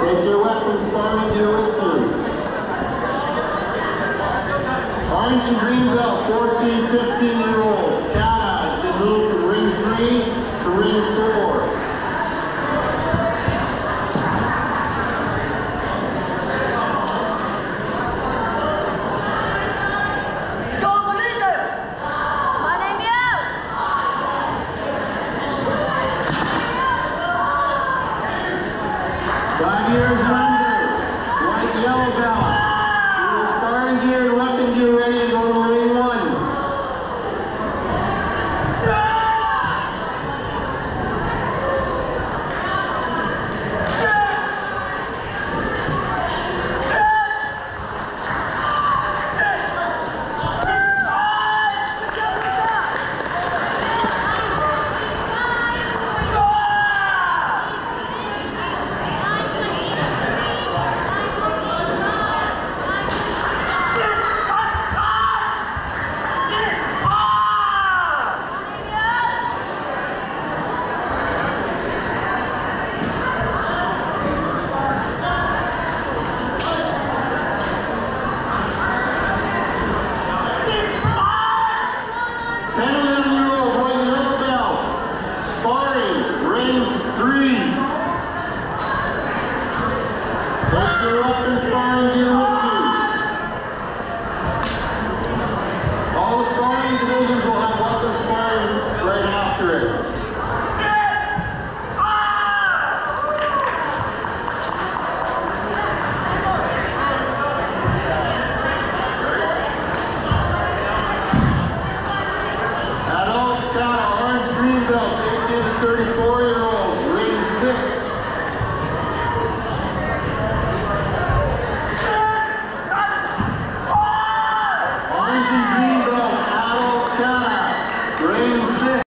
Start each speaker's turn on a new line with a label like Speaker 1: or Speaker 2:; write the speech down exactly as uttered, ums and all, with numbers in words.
Speaker 1: Take your weapons, sparring gear with you. Orange and green belt, fourteen, fifteen year olds. Kata has been moved from ring three to ring four. Five years and under, white yellow belt. Your sparring gear and weapon gear ready to go to ring one. ten, eleven year old white yellow belt. Sparring, ring three. Take your weapon, sparring gear.